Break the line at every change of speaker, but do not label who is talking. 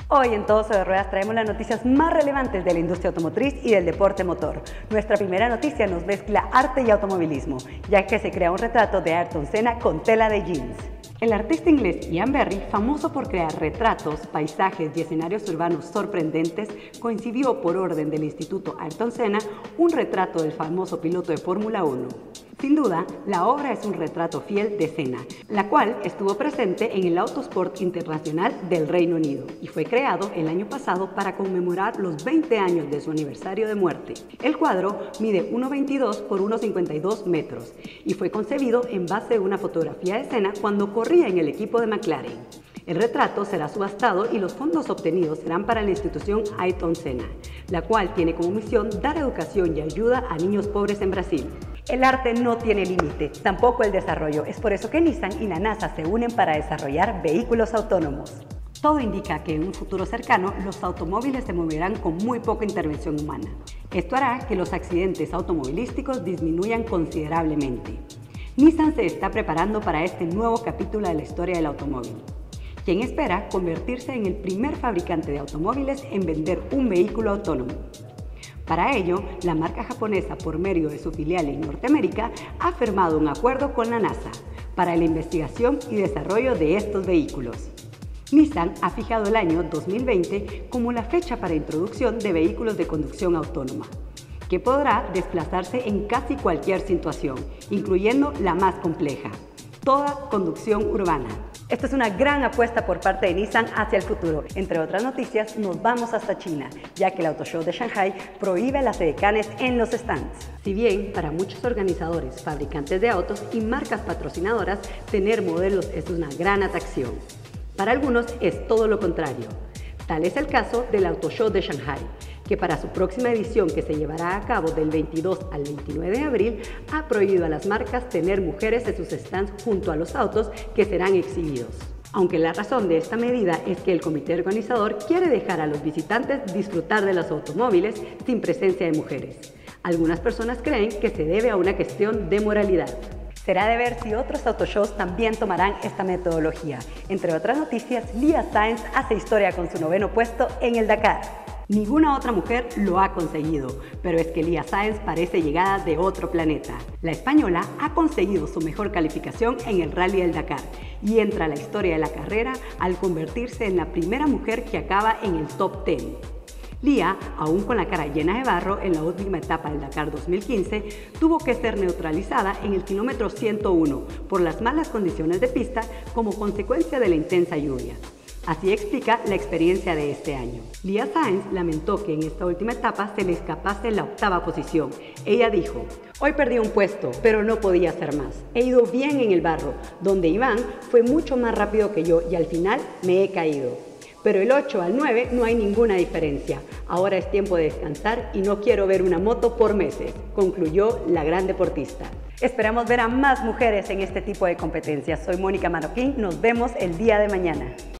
Hoy en Todo sobre Ruedas traemos las noticias más relevantes de la industria automotriz y del deporte motor. Nuestra primera noticia nos mezcla arte y automovilismo, ya que se crea un retrato de Ayrton Senna con tela de jeans. El artista inglés Ian Berry, famoso por crear retratos, paisajes y escenarios urbanos sorprendentes, concibió por orden del Instituto Ayrton Senna un retrato del famoso piloto de Fórmula 1. Sin duda, la obra es un retrato fiel de Senna, la cual estuvo presente en el Autosport Internacional del Reino Unido y fue creado el año pasado para conmemorar los 20 años de su aniversario de muerte. El cuadro mide 1,22 por 1,52 metros y fue concebido en base a una fotografía de Senna cuando corría en el equipo de McLaren. El retrato será subastado y los fondos obtenidos serán para la institución Ayrton Senna, la cual tiene como misión dar educación y ayuda a niños pobres en Brasil. El arte no tiene límite, tampoco el desarrollo. Es por eso que Nissan y la NASA se unen para desarrollar vehículos autónomos. Todo indica que en un futuro cercano los automóviles se moverán con muy poca intervención humana. Esto hará que los accidentes automovilísticos disminuyan considerablemente. Nissan se está preparando para este nuevo capítulo de la historia del automóvil, quien espera convertirse en el primer fabricante de automóviles en vender un vehículo autónomo. Para ello, la marca japonesa, por medio de su filial en Norteamérica, ha firmado un acuerdo con la NASA para la investigación y desarrollo de estos vehículos. Nissan ha fijado el año 2020 como la fecha para introducción de vehículos de conducción autónoma, que podrá desplazarse en casi cualquier situación, incluyendo la más compleja, toda conducción urbana. Esta es una gran apuesta por parte de Nissan hacia el futuro. Entre otras noticias, nos vamos hasta China, ya que el Auto Show de Shanghai prohíbe las edecanes en los stands. Si bien para muchos organizadores, fabricantes de autos y marcas patrocinadoras, tener modelos es una gran atracción, para algunos es todo lo contrario. Tal es el caso del Auto Show de Shanghai, que para su próxima edición, que se llevará a cabo del 22 al 29 de abril, ha prohibido a las marcas tener mujeres en sus stands junto a los autos que serán exhibidos. Aunque la razón de esta medida es que el comité organizador quiere dejar a los visitantes disfrutar de los automóviles sin presencia de mujeres. Algunas personas creen que se debe a una cuestión de moralidad. Será de ver si otros autoshows también tomarán esta metodología. Entre otras noticias, Leah Sainz hace historia con su 9º puesto en el Dakar. Ninguna otra mujer lo ha conseguido, pero es que Leah Sainz parece llegada de otro planeta. La española ha conseguido su mejor calificación en el Rally del Dakar y entra a la historia de la carrera al convertirse en la primera mujer que acaba en el top 10. Leah, aún con la cara llena de barro en la última etapa del Dakar 2015, tuvo que ser neutralizada en el kilómetro 101 por las malas condiciones de pista como consecuencia de la intensa lluvia. Así explica la experiencia de este año. Leah Sainz lamentó que en esta última etapa se le escapase la 8ª posición. Ella dijo: "Hoy perdí un puesto, pero no podía hacer más. He ido bien en el barro, donde Iván fue mucho más rápido que yo y al final me he caído. Pero el 8 al 9 no hay ninguna diferencia. Ahora es tiempo de descansar y no quiero ver una moto por meses", concluyó la gran deportista. Esperamos ver a más mujeres en este tipo de competencias. Soy Mónica Marroquín, nos vemos el día de mañana.